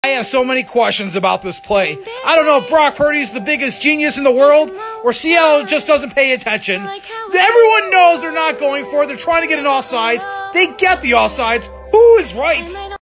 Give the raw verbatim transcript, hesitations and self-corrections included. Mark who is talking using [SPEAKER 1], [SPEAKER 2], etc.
[SPEAKER 1] I have so many questions about this play. I don't know if Brock Purdy's the biggest genius in the world or Seattle just doesn't pay attention. Everyone knows they're not going for it. They're trying to get an offsides. They get the offsides. Who is right?